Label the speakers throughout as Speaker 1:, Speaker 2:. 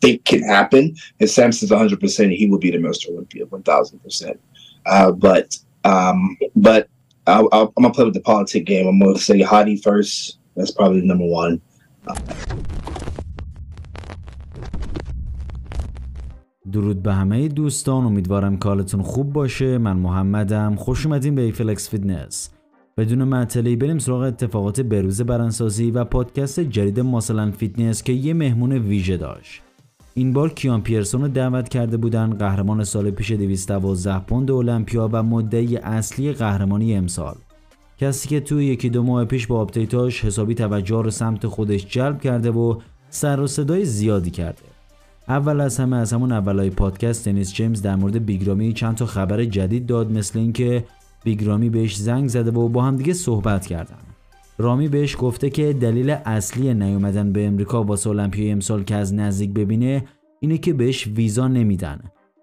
Speaker 1: think can happen. If Samson's 100%, he will be the Mr. Olympia 1000%. But I'm gonna play with the politic game. I'm gonna say Hadi first. That's probably number one.
Speaker 2: درود به همه دوستان، امیدوارم که حالتون خوب باشه. من محمدم، خوش اومدین به ایفلکس فیتنس. بدون معطلی بریم سراغ اتفاقات بروز برنسازی و پادکست جدید مثلا فیتنس که یه مهمون ویژه داشت. این بار کیان پیرسون رو دعوت کرده بودن، قهرمان سال پیش 212 پوند المپیا و مدعی اصلی قهرمانی امسال. کسی که توی یکی دو ماه پیش با آپدیتاش حسابی توجه رو سمت خودش جلب کرده و سر و صدای زیادی کرده. اول از همه از همون اولای پادکست دنیس جیمز در مورد بیگ رامی چند تا خبر جدید داد، مثل اینکه بیگ رامی بهش زنگ زده و با هم دیگه صحبت کردن. رامی بهش گفته که دلیل اصلی نیومدن به امریکا واسه المپیای امسال که از نزدیک ببینه اینه که بهش ویزا نمیدن.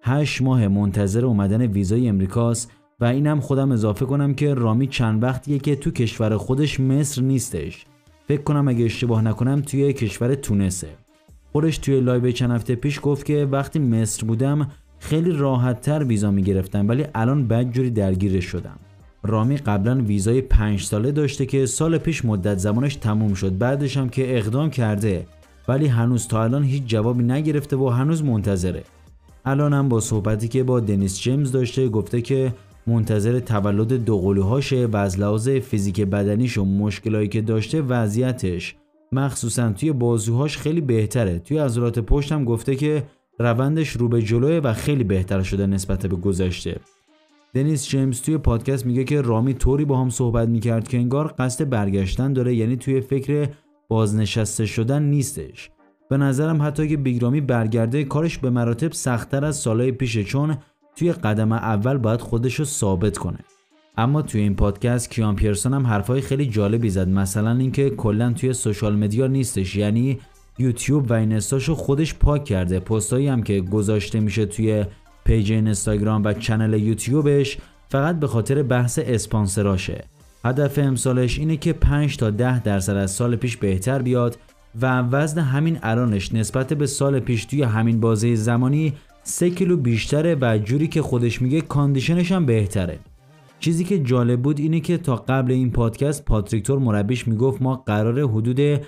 Speaker 2: 8 ماه منتظر اومدن ویزای امریکاست و اینم خودم اضافه کنم که رامی چند وقتیه که تو کشور خودش مصر نیستش. فکر کنم اگه اشتباه نکنم توی کشور تونسه. خودش توی لایو چند هفته پیش گفت که وقتی مصر بودم خیلی راحت تر ویزا میگرفتم ولی الان بدجوری درگیرش شدم. رامی قبلا ویزای 5 ساله داشته که سال پیش مدت زمانش تموم شد، بعدش هم که اقدام کرده ولی هنوز تا الان هیچ جوابی نگرفته و هنوز منتظره. الان هم با صحبتی که با دنیس جیمز داشته گفته که منتظر تولد دوقلوهاشه و از لحاظ فیزیک بدنیش و مشکلایی که داشته وضعیتش مخصوصا توی بازوهاش خیلی بهتره. توی عضلات پشت هم گفته که روندش رو به جلوه و خیلی بهتر شده نسبت به گذشته. دنیس جیمز توی پادکست میگه که رامی طوری با هم صحبت میکرد که انگار قصد برگشتن داره، یعنی توی فکر بازنشسته شدن نیستش. به نظرم حتی که بیگ رامی برگرده کارش به مراتب سخت‌تر از سالهای پیشه، چون توی قدم اول باید خودشو ثابت کنه. اما توی این پادکست کیان پیرسون هم حرفای خیلی جالبی زد، مثلا اینکه کلا توی سوشال مدیا نیستش، یعنی یوتیوب و اینستاشو خودش پاک کرده. پستایی هم که گذاشته میشه توی پیج اینستاگرام و چنل یوتیوبش فقط به خاطر بحث اسپانسراشه. هدف امسالش اینه که 5 تا 10% از سال پیش بهتر بیاد و وزن همین الانش نسبت به سال پیش توی همین بازه زمانی 3 کیلو بیشتره و جوری که خودش میگه کاندیشنش هم بهتره. چیزی که جالب بود اینه که تا قبل این پادکست پاتریک تور مربیش میگفت ما قراره حدود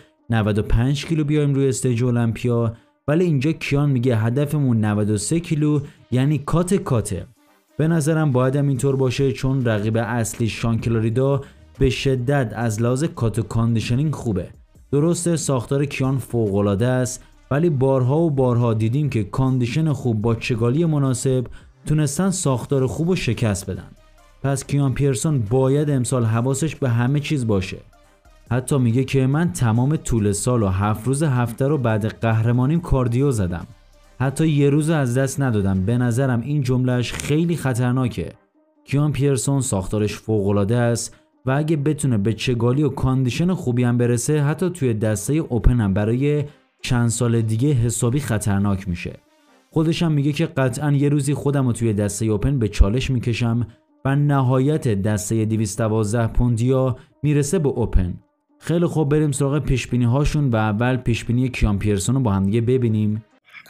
Speaker 2: 95 کیلو بیایم روی استیج المپیا، ولی اینجا کیان میگه هدفمون 93 کیلو، یعنی کاته. به نظرم باید هم اینطور باشه، چون رقیب اصلی شان کلاریدا به شدت از لحاظ کات و کاندیشنینگ خوبه. درسته ساختار کیان فوق‌العاده است، ولی بارها و بارها دیدیم که کاندیشن خوب با چگالی مناسب تونستن ساختار خوب و شکست بدن. پس کیان پیرسون باید امسال حواسش به همه چیز باشه. حتی میگه که من تمام طول سال و 7 روز هفته رو بعد قهرمانیم کاردیو زدم. حتی یه روز از دست ندادم. به نظرم این جملهش خیلی خطرناکه. کیان پیرسون ساختارش فوق‌العاده است و اگه بتونه به چگالی و کاندیشن خوبی هم برسه، حتی توی دسته اوپن هم برای چند سال دیگه حسابی خطرناک میشه. خودش هم میگه که قطعاً یه روزی خودم رو توی دسته اوپن به چالش میکشم و نهایت دسته 212 پوندیا میرسه به اوپن. خیلی خوب، بریم سراغ پیشبینی هاشون و اول پیشبینی کیان پیرسون رو با هم دیگه ببینیم.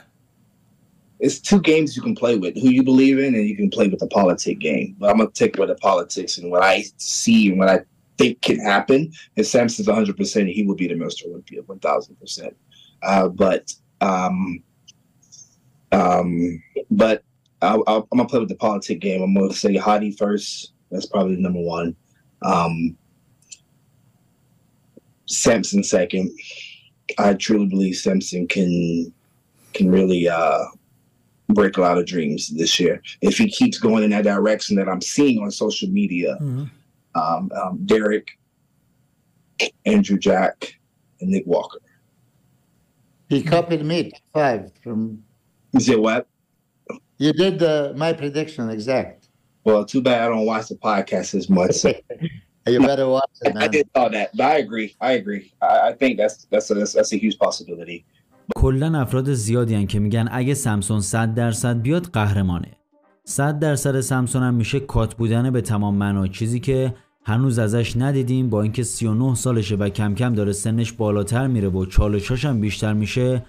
Speaker 1: It's 2 games you can play with, who you believe in, and you can play with the politic game. But I'm going to take with the politics and what I see and what I think can happen. If Samson's 100%, he will be the Mr. Olympia 1000%. But I'm going to play with the politic game. I'm going to say Hadi first. That's probably number one. Samson second. I truly believe Samson can really break a lot of dreams this year if he keeps going in that direction that I'm seeing on social media. Derek, Andrew Jack, and Nick Walker.
Speaker 3: He copied me 5 from.
Speaker 1: You said what?
Speaker 3: You did my prediction exact.
Speaker 1: Well, too bad I don't watch the podcast as much. So.
Speaker 3: You better watch it, man.
Speaker 1: I did all that, but I agree. I think that's a huge possibility.
Speaker 2: کلن افراد زیادی هن که میگن اگه سامسون 100% بیاد قهرمانه. 100% سامسون هم میشه کات بودنه به تمام معنا، چیزی که هنوز ازش ندیدیم. با اینکه 39 سالشه و کم کم داره سنش بالاتر میره و چالشاش هم بیشتر میشه،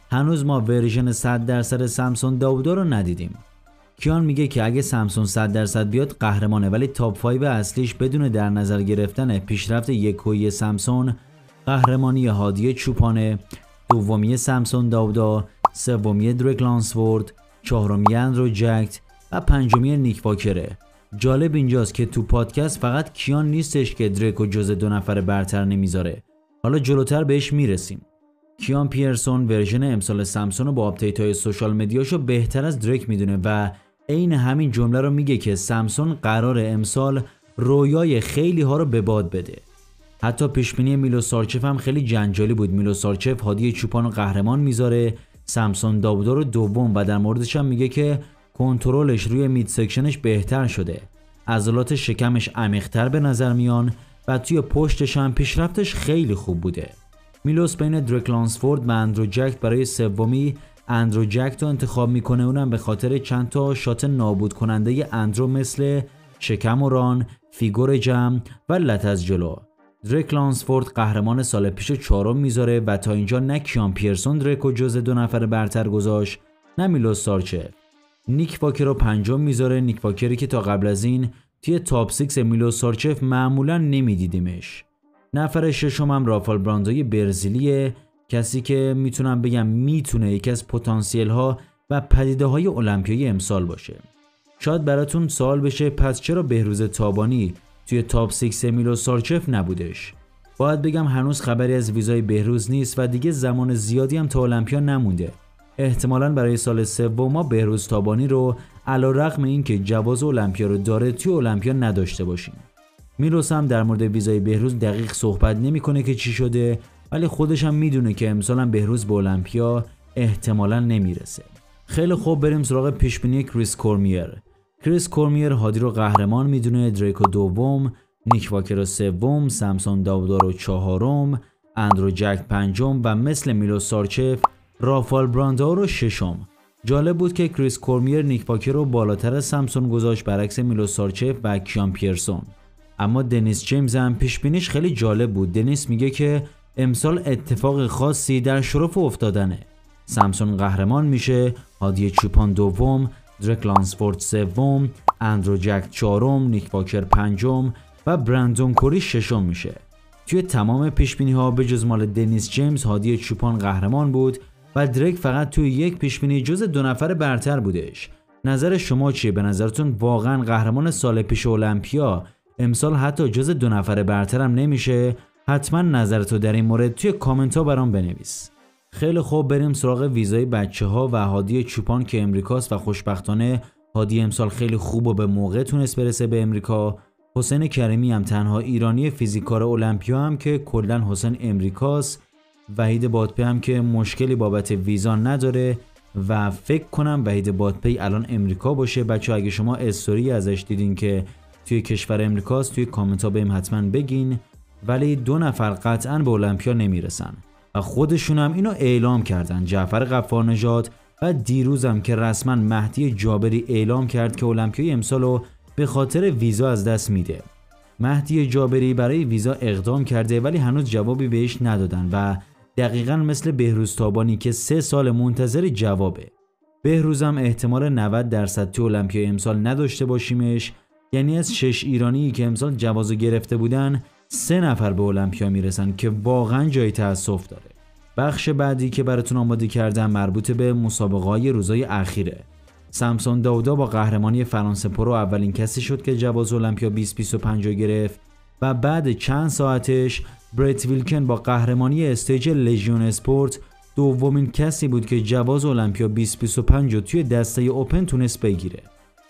Speaker 2: هنوز ما ورژن 100% سامسون داودا رو ندیدیم. کیان میگه که اگه سامسون 100% بیاد قهرمانه، ولی تاپ 5 اصلیش بدون در نظر گرفتن پیشرفت یکویی سامسون قهرمانی هادی چوپانه، دومی سامسون داودا، سومی دریک لانسفورد، چهارمی اندرو جکت و پنجمی نیک واکره. جالب اینجاست که تو پادکست فقط کیان نیستش که دریکو جز 2 نفر برتر نمیذاره. حالا جلوتر بهش میرسیم. کیان پیرسون ورژن امسال سامسون رو با آپدیت‌های سوشال مدیاشو بهتر از دریک میدونه و عین همین جمله رو میگه که سامسون قراره امسال رویای خیلی ها رو به باد بده. حتی پیشبینی میلوس سارچف هم خیلی جنجالی بود. میلوس سارچف هادی چوپان رو قهرمان میذاره، سامسون داودا رو دوم و در موردش هم میگه که کنترلش روی مید سکشنش بهتر شده، عضلات شکمش عمیق‌تر به نظر میان و توی پشتش هم پیشرفتش خیلی خوب بوده. میلوس بین دریک لانسفورد و اندرو جکت برای سومی اندرو جکت رو انتخاب میکنه، اونم به خاطر چند تا شات نابود کننده اندرو مثل شکم و ران، فیگور جمع و لت از جلو. دریک لانسفورد قهرمان سال پیشو 4م میذاره و تا اینجا نه کیان پیرسون دریکو جز 2 نفر برتر گذاشت نه میلوس سارچف. نیک واکر رو 5م میذاره، نیک واکری که تا قبل از این توی تاپ 6 میلوس سارچف معمولا نمیدیدیمش. نفر 6م هم رافال براندوی برزیلیه، کسی که میتونم بگم میتونه یکی از پتانسیل ها و پدیده های المپیایی امسال باشه. شاید براتون سوال بشه پس چرا بهروز تابانی توی تاپ 6 میلوس سارچف نبودش؟ باید بگم هنوز خبری از ویزای بهروز نیست و دیگه زمان زیادی هم تا المپیا نمونده. احتمالاً برای سال سوم ما بهروز تابانی رو علیرغم اینکه جواز المپیا رو داره توی المپیا نداشته باشیم. میلوس هم در مورد ویزای بهروز دقیق صحبت نمیکنه که چی شده، ولی خودش هم میدونه که امسال هم بهروز به المپیا احتمالاً نمیرسه. خیلی خوب، بریم سراغ پیشبینی کریس کورمیر. کریس کورمیر هادی رو قهرمان میدونه، دریکو دوم، نیک واکر رو سوم، سامسون داودا رو 4م، اندرو جکت 5م و مثل میلوس سارچف رافال براندو رو 6م. جالب بود که کریس کورمیر نیک واکر رو بالاتر از سامسون گذاشت برعکس میلوس سارچف و کیان پیرسون. اما دنیس جیمز هم پیشبینیش خیلی جالب بود. دنیس میگه که امسال اتفاق خاصی در شرف افتادنه. سامسون قهرمان میشه، هادی چوپان دوم، دریک لانسفورد سوم، اندرو جکت 4م، نیک واکر 5م و برندون کوری 6م میشه. توی تمام پیشبینی ها به جز مال دنیس جیمز هادی چوپان قهرمان بود و دریک فقط توی یک پیشبینی جز 2 نفر برتر بودش. نظر شما چیه؟ به نظرتون واقعا قهرمان سال پیش المپیا امسال حتی جز 2 نفر برترم نمیشه؟ حتما نظرتو در این مورد توی کامنت ها برام بنویس. خیلی خوب، بریم سراغ ویزای بچه‌ها و هادی چوپان که امریکاست و خوشبختانه هادی امسال خیلی خوب و به موقع تونست برسه به امریکا. حسین کریمی هم تنها ایرانی فیزیکار المپیا هم که کلا حسین امریکاست. وحید بادپی هم که مشکلی بابت ویزا نداره و فکر کنم وحید بادپی الان امریکا باشه. بچه‌ها اگه شما استوری ازش دیدین که توی کشور امریکاست توی کامنت ها بهم حتما بگین. ولی 2 نفر قطعا به المپیا نمیرسن و خودشون هم اینو اعلام کردن، جعفر غفارنژاد و دیروزم که رسما مهدی جابری اعلام کرد که المپیای امسالو به خاطر ویزا از دست میده. مهدی جابری برای ویزا اقدام کرده ولی هنوز جوابی بهش ندادن و دقیقاً مثل بهروز تابانی که 3 سال منتظر جوابه. بهروزم احتمال 90% تو المپیای امسال نداشته باشیمش، یعنی از 6 ایرانی که امسال جوازو گرفته بودن 3 نفر به المپیا میرسن که واقعا جای تأسف داره. بخش بعدی که براتون آماده کردم مربوط به مسابقه‌های روزهای اخیره. سامسون داودا با قهرمانی فرانسه پرو اولین کسی شد که جواز المپیا 2025 رو گرفت و بعد چند ساعتش برت ویلکن با قهرمانی استیج لژیون اسپورت دومین کسی بود که جواز المپیا 2025 رو توی دسته اوپن تونست بگیره.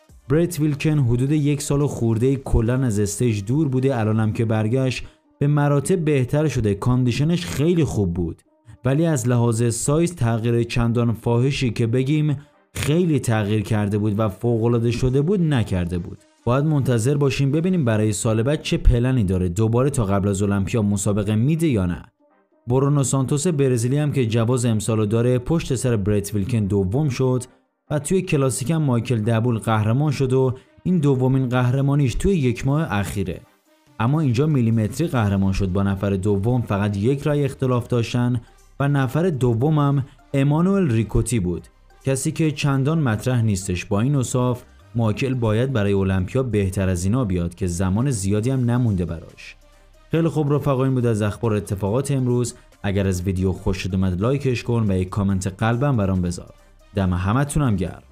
Speaker 2: برت ویلکن حدود 1 سال خورده کلن از استیج دور بوده، الانم که برگشت به مراتب بهتر شده، کاندیشنش خیلی خوب بود ولی از لحاظ سایز تغییر چندان فاحشی که بگیم خیلی تغییر کرده بود و فوق‌العاده شده بود نکرده بود. باید منتظر باشیم ببینیم برای سال بعد چه پلنی داره، دوباره تا قبل از المپیا مسابقه میده یا نه. برونو سانتوس برزیلی هم که جواز امسالو داره پشت سر برت ویلکن دوم شد و توی کلاسیک هم مایکل دبول قهرمان شد و این دومین قهرمانیش توی 1 ماه اخیره. اما اینجا میلیمتری قهرمان شد، با نفر دوم فقط 1 رای اختلاف داشتن و نفر دومم امانوئل ریکوتی بود، کسی که چندان مطرح نیستش. با این اوصاف مایکل باید برای المپیا بهتر از اینا بیاد که زمان زیادی هم نمونده براش. خیلی خوب رفقا، این بود از اخبار اتفاقات امروز. اگر از ویدیو خوشت اومد لایکش کن و یک کامنت قلبم برام بذار. دم همتونم گرم.